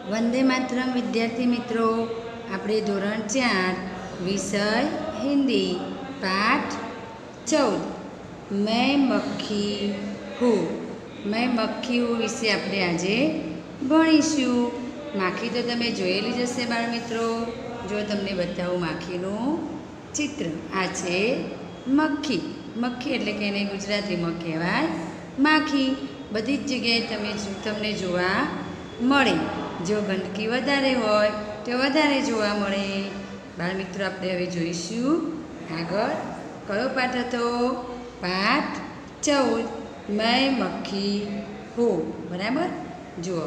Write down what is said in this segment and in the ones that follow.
वंदे मातरम विद्यार्थी मित्रों, આપણે ધોરણ 4 વિષય હિન્દી પાઠ 14 मैं मक्खी हूँ વિશે આપણે આજે ભણીશું। માખી તો તમે જોયેલી જ હશે બાળ મિત્રો। જો તમને બતાવું માખીનું ચિત્ર, આ છે મક્ખી। મક્ખી એટલે કે એને ગુજરાતીમાં કહેવાય માખી। બધી જ જગ્યાએ તમને જોવા મળે। જો ગંદકી વધારે હોય તો વધારે જોવા મળે। બાળ મિત્રો, આપણે હવે જોઈશું આગળ કયો પાઠ હતો? પાઠ 14 मैं मक्खी हूँ। बराबर, જુઓ।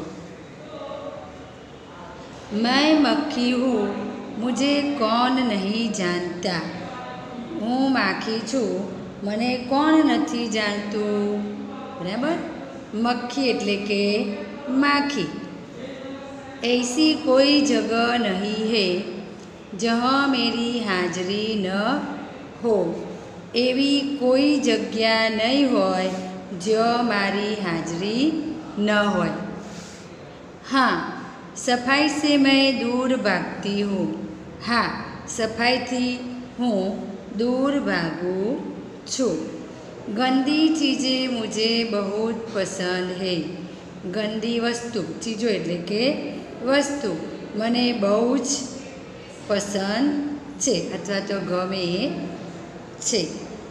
मैं मक्खी हूँ, मुझे कौन नहीं जानता। હું માખી છું, મને કોણ નથી જાણતું। બરાબર, મક્ખી એટલે કે માખી। ऐसी कोई जगह नहीं है जहाँ मेरी हाजरी न हो। एवी कोई जग्या नहीं होय जो मारी हाजरी न होय। हाँ, सफाई से मैं दूर भागती हूँ। हाँ, सफाई थी हूँ दूर भागू छू। गंदी चीज़ें मुझे बहुत पसंद है। गंदी वस्तु, चीज़ों एटले के वस्तु मने बहु ज पसंद छे अथवा तो गमे छे।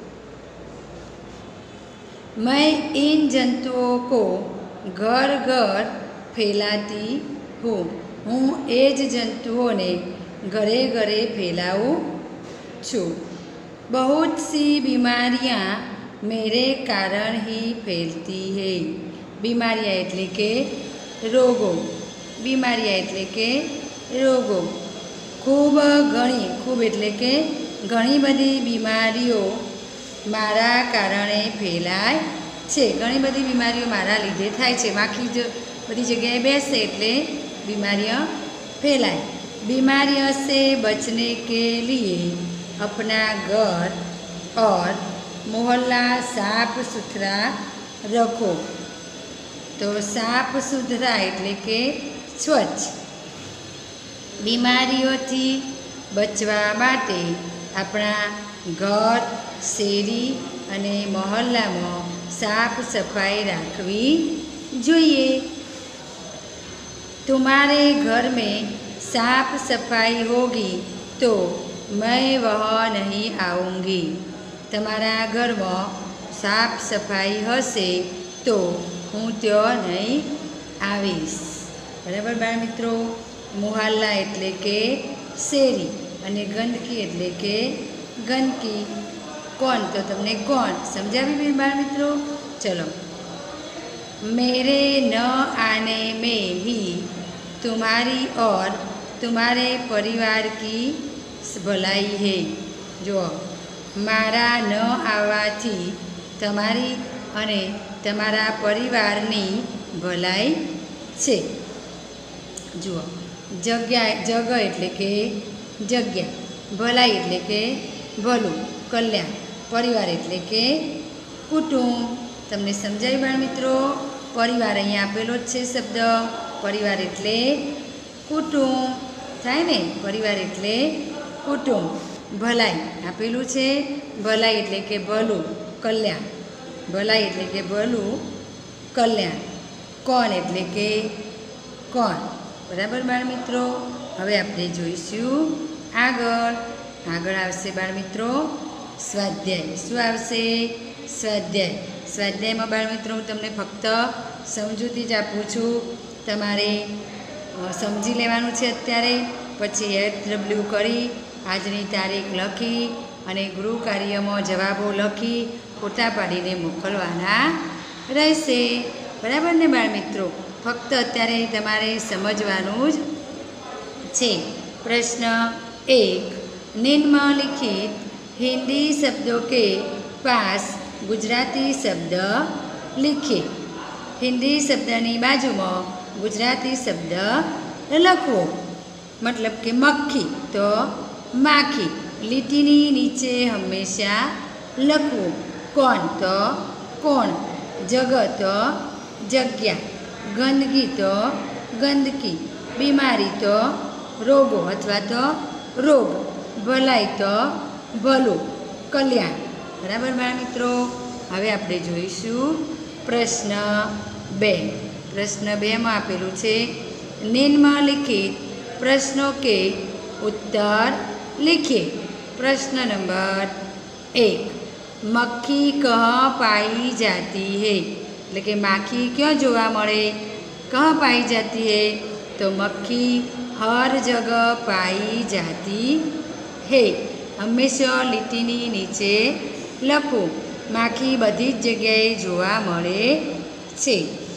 मैं इन जंतुओं को घर घर फैलाती हूँ। हूँ ए ज जंतुओं ने घरे घरे फैलाऊँ छू। बहुत सी बीमारियाँ मेरे कारण ही फैलती है। बीमारियाँ एटले के रोगों। बीमारियाँ एटले के रोगों। खूब घणी, खूब एटले के घणी बधी बीमारीओ मारा कारणे फैलाय छे। घणी बधी बीमारीओ मारा लीधे थाय छे। माखी ज बधी जग्याए बेसे एटले बीमारियाँ फैलाय। बीमारियों से बचने के लिए अपना घर और मोहल्ला साफ सुथरा रखो। तो साफ सुथरा एटले के स्वच्छ। बीमारीओथी बचवा माटे अपना घर, शेरी अने मोहल्लामां साफ सफाई राखवी जोईए। तुम्हारे घर में साफ सफाई होगी तो मैं वहाँ नहीं आऊँगी। तमारा घर में साफ सफाई हशे तो हूँ त्यो नहीं आवीश। बराबर बाळ मित्रों, मोहल्ला एटले के शेरी अने गंदकी एटले के गंदकी। कौन, तो तमने कौन समझावी बाळ मित्रों? चलो। मेरे न आने में ही तुम्हारी और तुम्हारे परिवार की भलाई है। जो मारा न आवाथी तमारी अने तमारा परिवारनी भलाई छे। जुओ, जग्या, जग एटले के जग्या, भलाई एटले के भलू, कल्याण, परिवार एटले के कुटुंब। तमने समजाय बाळ मित्रों? परिवार अहींया आपेलो ज छे शब्द। परिवार एटले कुटुंब थाय ने। परिवार एटले कुटुंब। भलाई आपेलू छे। भलाई एटले के भलू, कल्याण। भलाई एटले के भलू, कल्याण। कोण एटले के कोण। बराबर बाळ मित्रों? हवे आपणे जोईशुं आगळ। आगळ आवशे बाळ मित्रों स्वाध्याय। शुं आवशे? स्वाध्याय। स्वाध्यायमां बाळ मित्रों હું તમને ફક્ત સમજૂતી જ આપું છું। તમારે સમજી લેવાનું છે અત્યારે। પછી HW કરી આજની તારીખ લખી અને ગૃહ કાર્યમાં જવાબો લખી ફોટા પાડીને મોકલવાના રહેશે। બરાબર ને બાળ મિત્રો? ફક્ત અત્યારે તમારે સમજવાનું જ છે। પ્રશ્ન 1, निम्नलिखित हिंदी शब्दों के पास गुजराती शब्द लिखे। हिंदी शब्दनी बाजुमां गुजराती शब्द लखवो। मतलब के मक्खी तो माखी, લીટીની નીચે હંમેશા લખવું। કોણ તો કોણ, જગ તો જગ્યા, ગંદકી તો ગંદકી, बीमारी तो रोगो अथवा तो रोग, भलाई तो भलू, कल्याण। बराबर बाळ मित्रों। हवे आपणे जोईशुं प्रश्न 2। प्रश्न 2 में आपेलू छे निम्नलिखित प्रश्नों के उत्तर लिखिए। प्रश्न नंबर 1, मक्खी कहाँ पाई जाती है? એટલે કે માખી ક્યાં જોવા મળે? कहाँ पाई जाती है? तो मक्खी हर जगह पाई जाती है। हमेशा લીટીની નીચે લખો માખી બધી જ જગ્યાએ જોવા મળે છે।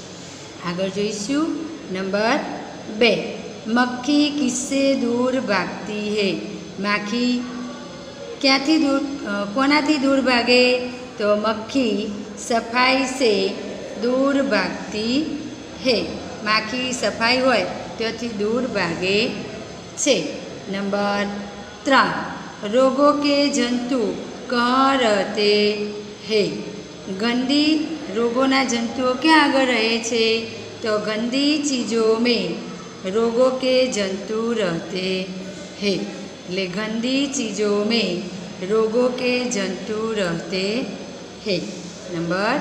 આગળ જોઈશું નંબર 2, मक्खी किससे दूर भागती है? माखी क्यांथी दूर कोनाथी दूर भागे? तो मक्खी सफाई से दूर भागती है। माखी सफाई होय त्याथी दूर भागे छे। नंबर 3, रोगों के जंतु कहाँ रहते हैं? गंदी रोगोना जंतुओं क्या आगे रहे छे? तो गंदी चीज़ों में रोगों के जंतु रहते हैं। ले गंदी चीज़ों में रोगों के जंतु रहते हैं। नंबर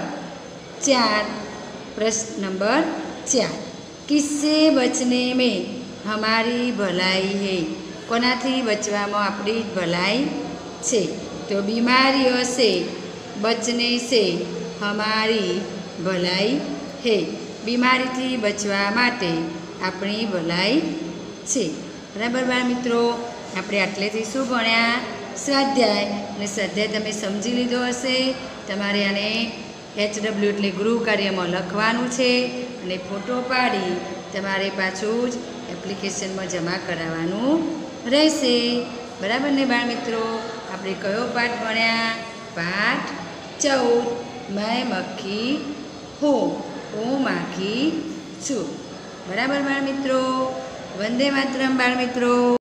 4, प्रश्न नंबर 4, किससे बचने में हमारी भलाई है? कोनाथी बचवामां आपणी भलाई छे? तो बीमारियों से बचने से हमारी भलाई है। बीमारी थी बचवा माटे आपणी भलाई छे। बराबर बाळ मित्रों। આપણે આટલેથી શું ભણ્યા? સ્વાધ્યાય। અને સ્વાધ્યાય તમે સમજી લીધો હશે। તમારે આને HW એટલે ગૃહ કાર્યમાં લખવાનું છે અને ફોટો પાડી તમારે પાછું જ એપ્લિકેશનમાં જમા કરાવવાનું રહેશે। બરાબર ને બાળ મિત્રો? આપણે કયો પાઠ ભણ્યા? પાઠ 14, मैं मक्खी हूँ, હું માખી છું। બરાબર બાળ મિત્રો? વંદે માતરમ બાળ મિત્રો।